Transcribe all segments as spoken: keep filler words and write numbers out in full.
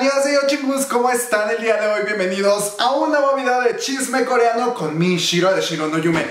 Annyeonghaseyo chingus, ¿cómo están el día de hoy? Bienvenidos a un nuevo video de chisme coreano con mi Shiro de Shiro no Yume.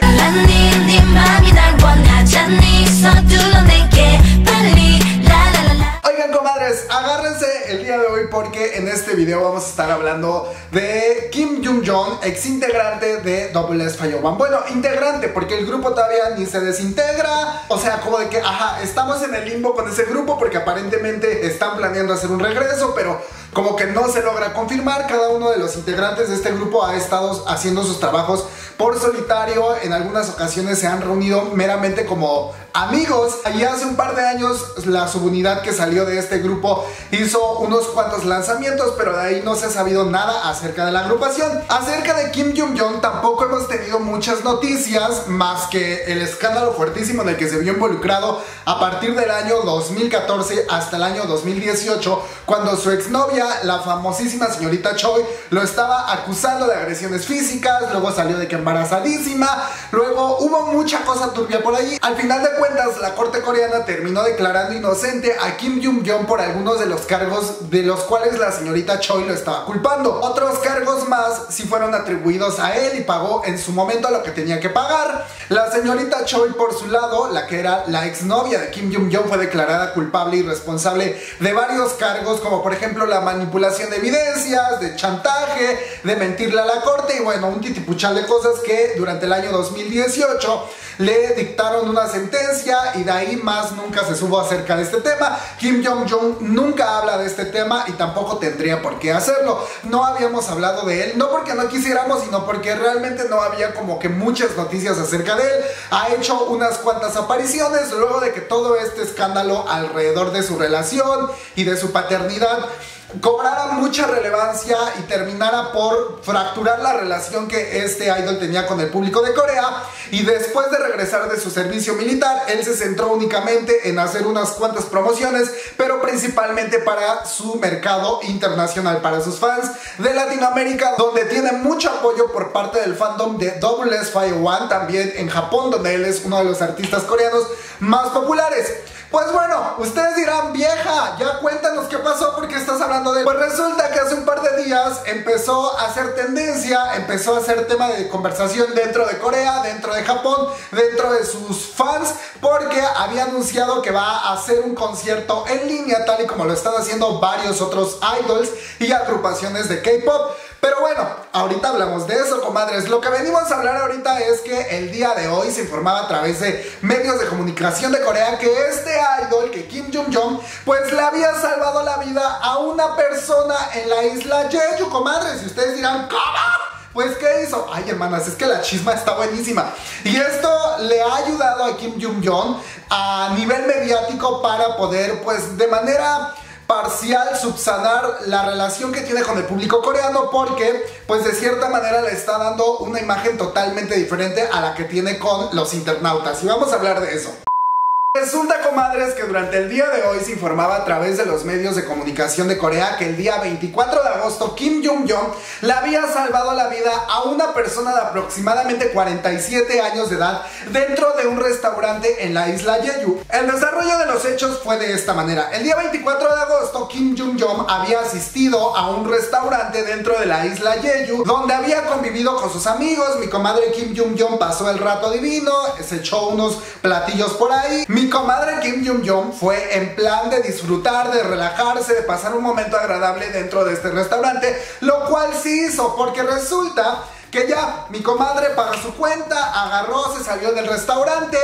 Oigan, comadres, agárrense el día de hoy porque en este video vamos a estar hablando de Kim Jung-yeon, ex integrante de Double S Fire One. Bueno, integrante porque el grupo todavía ni se desintegra. O sea, como de que, ajá, estamos en el limbo con ese grupo porque aparentemente están planeando hacer un regreso, pero como que no se logra confirmar. Cada uno de los integrantes de este grupo ha estado haciendo sus trabajos por solitario. En algunas ocasiones se han reunido meramente como amigos. Y hace un par de años la subunidad que salió de este grupo hizo unos cuantos lanzamientos, pero de ahí no se ha sabido nada acerca de la agrupación. Acerca de Kim Jung-yeon tampoco hemos tenido muchas noticias, más que el escándalo fuertísimo en el que se vio involucrado a partir del año dos mil catorce hasta el año dos mil dieciocho, cuando su exnovia, la famosísima señorita Choi, lo estaba acusando de agresiones físicas. Luego salió de que embarazadísima, luego hubo mucha cosa turbia por allí. Al final de cuentas, la corte coreana terminó declarando inocente a Kim Jung-yeon por algunos de los cargos de los cuales la señorita Choi lo estaba culpando. Otros cargos más sí fueron atribuidos a él y pagó en su momento lo que tenía que pagar. La señorita Choi, por su lado, la que era la exnovia de Kim Jung-yeon, fue declarada culpable y responsable de varios cargos, como por ejemplo la manipulación de evidencias, de chantaje, de mentirle a la corte y bueno, un titipuchal de cosas que durante el año dos mil dieciocho le dictaron una sentencia y de ahí más nunca se supo acerca de este tema. Kim Jong-un nunca habla de este tema y tampoco tendría por qué hacerlo. No habíamos hablado de él, no porque no quisiéramos, sino porque realmente no había como que muchas noticias acerca de él. Ha hecho unas cuantas apariciones luego de que todo este escándalo alrededor de su relación y de su paternidad cobrara mucha relevancia y terminara por fracturar la relación que este idol tenía con el público de Corea. Y después de regresar de su servicio militar, él se centró únicamente en hacer unas cuantas promociones, pero principalmente para su mercado internacional, para sus fans de Latinoamérica, donde tiene mucho apoyo por parte del fandom de Double S Fire One, también en Japón, donde él es uno de los artistas coreanos más populares. Pues bueno, ustedes dirán, vieja, ya cuéntanos qué pasó, porque estás hablando de él. Pues resulta que hace un par de días empezó a hacer tendencia, empezó a ser tema de conversación dentro de Corea, dentro de Japón, dentro de sus fans, porque había anunciado que va a hacer un concierto en línea, tal y como lo están haciendo varios otros idols y agrupaciones de K-pop. Pero bueno, ahorita hablamos de eso, comadres. Lo que venimos a hablar ahorita es que el día de hoy se informaba a través de medios de comunicación de Corea que este idol, que Kim Jung-yeon, pues le había salvado la vida a una persona en la isla Jeju, comadres. Y ustedes dirán, ¿cómo? Pues ¿qué hizo? Ay, hermanas, es que la chisma está buenísima. Y esto le ha ayudado a Kim Jung-yeon a nivel mediático para poder, pues, de manera parcial subsanar la relación que tiene con el público coreano, porque pues de cierta manera le está dando una imagen totalmente diferente a la que tiene con los internautas, y vamos a hablar de eso. Resulta, comadres, que durante el día de hoy se informaba a través de los medios de comunicación de Corea que el día veinticuatro de agosto Kim Jung-yeon le había salvado la vida a una persona de aproximadamente cuarenta y siete años de edad dentro de un restaurante en la isla Jeju. El desarrollo de los hechos fue de esta manera. El día veinticuatro de agosto Kim Jung-yeon había asistido a un restaurante dentro de la isla Jeju, donde había convivido con sus amigos. Mi comadre Kim Jung-yeon pasó el rato divino, se echó unos platillos por ahí. Mi comadre Kim Jung-yeon fue en plan de disfrutar, de relajarse, de pasar un momento agradable dentro de este restaurante, lo cual sí hizo, porque resulta que ya mi comadre pagó su cuenta, agarró, se salió del restaurante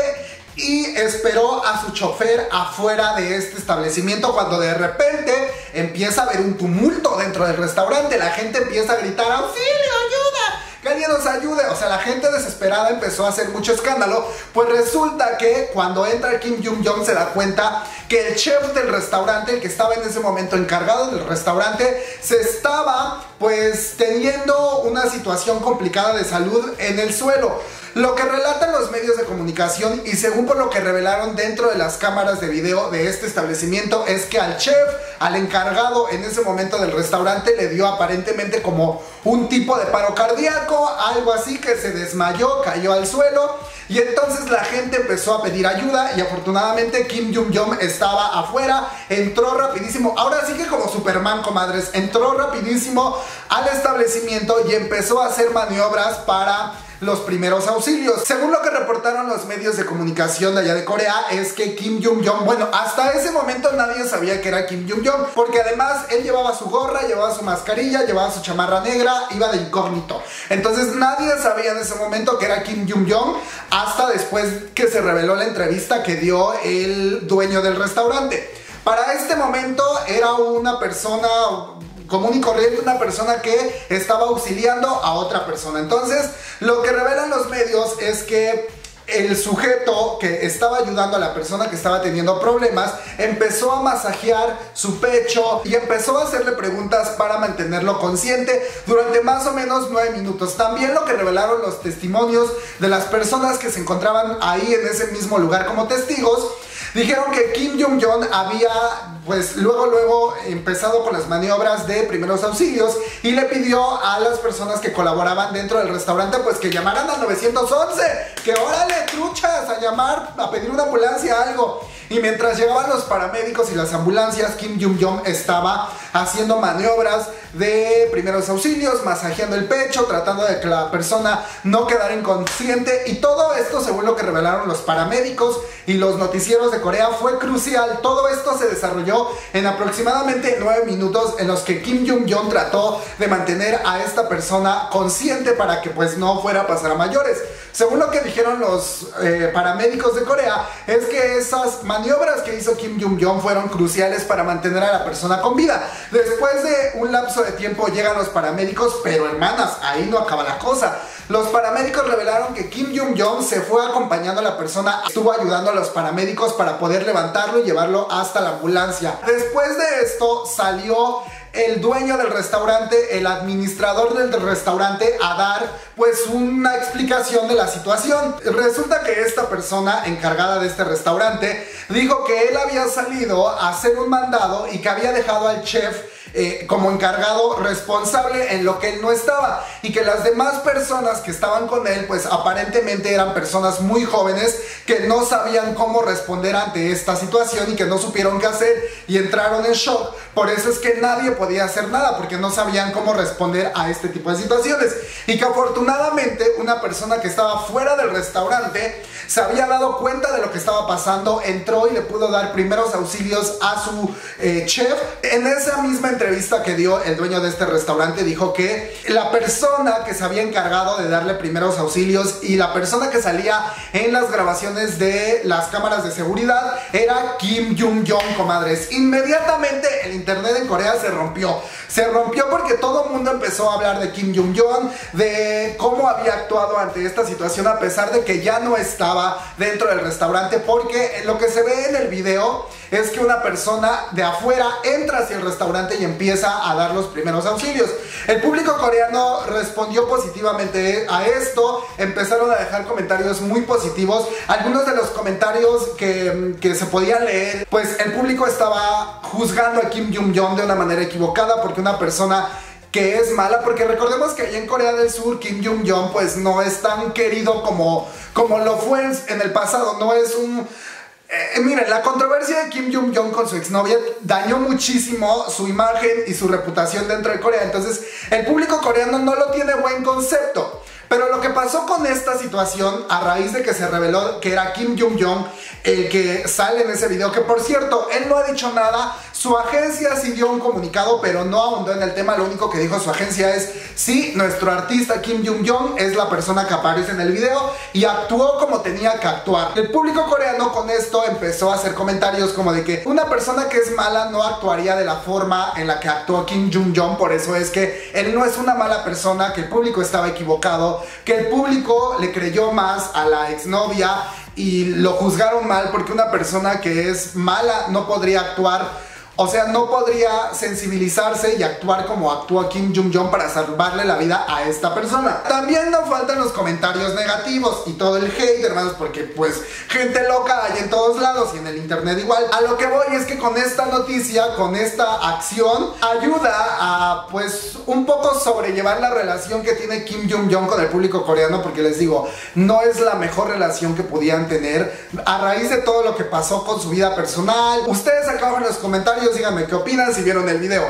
y esperó a su chofer afuera de este establecimiento, cuando de repente empieza a haber un tumulto dentro del restaurante. La gente empieza a gritar, ¡auxilio, ayuda! ¡Que alguien nos ayude! O sea, la gente desesperada empezó a hacer mucho escándalo. Pues resulta que cuando entra Kim Jung-yeon se da cuenta que el chef del restaurante, el que estaba en ese momento encargado del restaurante, se estaba pues teniendo una situación complicada de salud en el suelo. Lo que relatan los medios de comunicación y según por lo que revelaron dentro de las cámaras de video de este establecimiento es que al chef, al encargado en ese momento del restaurante, le dio aparentemente como un tipo de paro cardíaco, algo así, que se desmayó, cayó al suelo y entonces la gente empezó a pedir ayuda y afortunadamente Kim Jong-un estaba afuera, entró rapidísimo, ahora sí que como Superman, comadres, entró rapidísimo al establecimiento y empezó a hacer maniobras para los primeros auxilios. Según lo que reportaron los medios de comunicación de allá de Corea, es que Kim Jong-un, bueno, hasta ese momento nadie sabía que era Kim Jong-un, porque además él llevaba su gorra, llevaba su mascarilla, llevaba su chamarra negra, iba de incógnito. Entonces nadie sabía en ese momento que era Kim Jong-un hasta después que se reveló la entrevista que dio el dueño del restaurante. Para este momento era una persona común y corriente, una persona que estaba auxiliando a otra persona. Entonces, lo que revelan los medios es que el sujeto que estaba ayudando a la persona que estaba teniendo problemas empezó a masajear su pecho y empezó a hacerle preguntas para mantenerlo consciente durante más o menos nueve minutos. También lo que revelaron los testimonios de las personas que se encontraban ahí en ese mismo lugar como testigos, dijeron que Kim Jong-un había pues luego luego empezado con las maniobras de primeros auxilios y le pidió a las personas que colaboraban dentro del restaurante pues que llamaran al nueve once, que órale truchas, a llamar, a pedir una ambulancia, algo. Y mientras llegaban los paramédicos y las ambulancias, Kim Jong-un estaba haciendo maniobras de primeros auxilios, masajeando el pecho, tratando de que la persona no quedara inconsciente. Y todo esto, según lo que revelaron los paramédicos y los noticieros de Corea, fue crucial. Todo esto se desarrolló en aproximadamente nueve minutos en los que Kim Jong-un trató de mantener a esta persona consciente para que pues no fuera a pasar a mayores. Según lo que dijeron los eh, paramédicos de Corea, es que esas maniobras que hizo Kim Jong-un fueron cruciales para mantener a la persona con vida. Después de un lapso de tiempo llegan los paramédicos, pero hermanas, ahí no acaba la cosa. Los paramédicos revelaron que Kim Jong-un se fue acompañando a la persona, estuvo ayudando a los paramédicos para poder levantarlo y llevarlo hasta la ambulancia. Después de esto salió el dueño del restaurante, el administrador del restaurante, a dar pues una explicación de la situación. Resulta que esta persona encargada de este restaurante dijo que él había salido a hacer un mandado y que había dejado al chef Eh, como encargado responsable en lo que él no estaba, y que las demás personas que estaban con él pues aparentemente eran personas muy jóvenes que no sabían cómo responder ante esta situación y que no supieron qué hacer y entraron en shock. Por eso es que nadie podía hacer nada, porque no sabían cómo responder a este tipo de situaciones, y que afortunadamente una persona que estaba fuera del restaurante se había dado cuenta de lo que estaba pasando, entró y le pudo dar primeros auxilios a su eh, chef. En esa misma entrevista que dio el dueño de este restaurante dijo que la persona que se había encargado de darle primeros auxilios y la persona que salía en las grabaciones de las cámaras de seguridad era Kim Jong-un, comadres. Inmediatamente el internet en Corea se rompió. Se rompió porque todo el mundo empezó a hablar de Kim Jong-un, de cómo había actuado ante esta situación a pesar de que ya no estaba dentro del restaurante, porque lo que se ve en el video es que una persona de afuera entra hacia el restaurante y empieza a dar los primeros auxilios. El público coreano respondió positivamente a esto, empezaron a dejar comentarios muy positivos. Algunos de los comentarios que, que se podían leer, pues el público estaba juzgando a Kim Jong-un de una manera equivocada, porque una persona que es mala, porque recordemos que allá en Corea del Sur Kim Jong-un pues no es tan querido como, como lo fue en el pasado, no es un... Eh, miren, la controversia de Kim Jong-un con su exnovia dañó muchísimo su imagen y su reputación dentro de Corea. Entonces el público coreano no lo tiene buen concepto. Pero lo que pasó con esta situación, a raíz de que se reveló que era Kim Jong-un el que sale en ese video, que por cierto, él no ha dicho nada, su agencia sí dio un comunicado, pero no ahondó en el tema. Lo único que dijo su agencia es, sí, nuestro artista Kim Jong-un es la persona que aparece en el video y actuó como tenía que actuar. El público coreano con esto empezó a hacer comentarios como de que una persona que es mala no actuaría de la forma en la que actuó Kim Jong-un, por eso es que él no es una mala persona, que el público estaba equivocado, que el público le creyó más a la exnovia y lo juzgaron mal, porque una persona que es mala no podría actuar O sea, no podría sensibilizarse y actuar como actúa Kim Jong-un para salvarle la vida a esta persona. También no faltan los comentarios negativos y todo el hate, hermanos, porque pues gente loca hay en todos lados y en el internet igual. A lo que voy es que con esta noticia, con esta acción, ayuda a pues un poco sobrellevar la relación que tiene Kim Jong-un con el público coreano, porque les digo, no es la mejor relación que pudieran tener a raíz de todo lo que pasó con su vida personal. Ustedes acá abajo en los comentarios díganme qué opinan si vieron el video.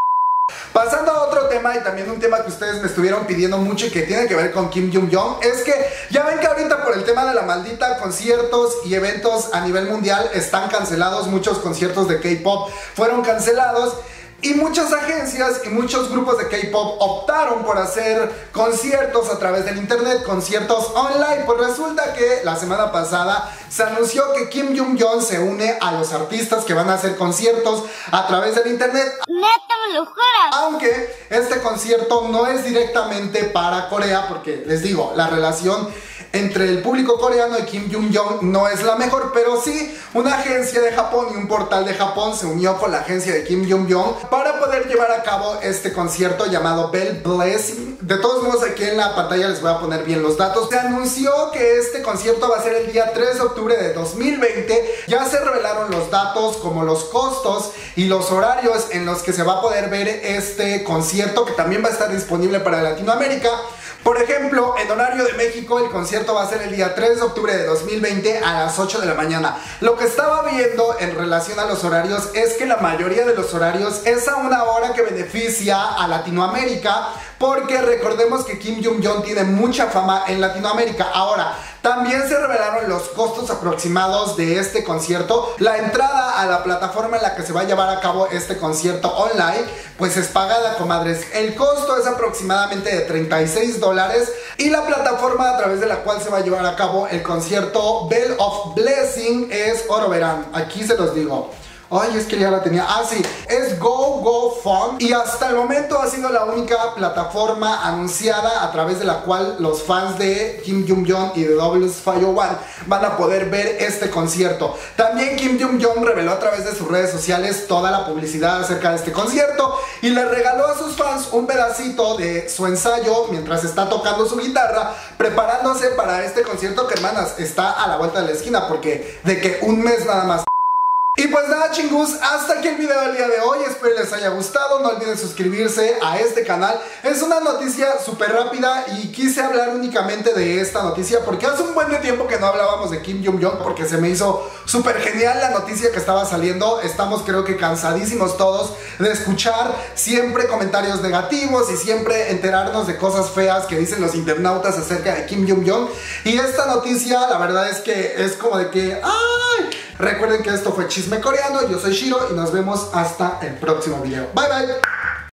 Pasando a otro tema, y también un tema que ustedes me estuvieron pidiendo mucho y que tiene que ver con Kim Jong-un, es que ya ven que ahorita por el tema de la maldita conciertos y eventos a nivel mundial están cancelados. Muchos conciertos de K-pop fueron cancelados y muchas agencias y muchos grupos de K-pop optaron por hacer conciertos a través del internet, conciertos online. Pues resulta que la semana pasada se anunció que Kim Jong-un se une a los artistas que van a hacer conciertos a través del internet. ¡Neta, me lo juras! Aunque este concierto no es directamente para Corea, porque les digo, la relación entre el público coreano y Kim Jong-un no es la mejor, pero sí una agencia de Japón y un portal de Japón se unió con la agencia de Kim Jong-un para poder llevar a cabo este concierto llamado Bell Blessing. De todos modos, aquí en la pantalla les voy a poner bien los datos. Se anunció que este concierto va a ser el día tres de octubre de dos mil veinte. Ya se revelaron los datos como los costos y los horarios en los que se va a poder ver este concierto, que también va a estar disponible para Latinoamérica. Por ejemplo, en horario de México el concierto va a ser el día tres de octubre de dos mil veinte a las ocho de la mañana. Lo que estaba viendo en relación a los horarios es que la mayoría de los horarios es a una hora que beneficia a Latinoamérica, porque recordemos que Kim Jong-un tiene mucha fama en Latinoamérica. Ahora, también se revelaron los costos aproximados de este concierto. La entrada a la plataforma en la que se va a llevar a cabo este concierto online, pues es pagada, comadres. El costo es aproximadamente de treinta y seis dólares y la plataforma a través de la cual se va a llevar a cabo el concierto Bell of Blessing es Oro Verán. Aquí se los digo. Ay, es que ya la tenía. Ah, sí, es Go Go Fun. Y hasta el momento ha sido la única plataforma anunciada a través de la cual los fans de Kim Jong-un y de Double Fire One van a poder ver este concierto. También Kim Jong-un reveló a través de sus redes sociales toda la publicidad acerca de este concierto y le regaló a sus fans un pedacito de su ensayo mientras está tocando su guitarra, preparándose para este concierto que, hermanas, está a la vuelta de la esquina, porque de que un mes nada más. Y pues nada, chingus, hasta aquí el video del día de hoy. Espero les haya gustado. No olviden suscribirse a este canal. Es una noticia súper rápida y quise hablar únicamente de esta noticia porque hace un buen de tiempo que no hablábamos de Kim Jong-un, porque se me hizo súper genial la noticia que estaba saliendo. Estamos, creo que, cansadísimos todos de escuchar siempre comentarios negativos y siempre enterarnos de cosas feas que dicen los internautas acerca de Kim Jong-un. Y esta noticia, la verdad es que es como de que ¡ay! Recuerden que esto fue Chisme Coreano, yo soy Shiro y nos vemos hasta el próximo video. Bye bye.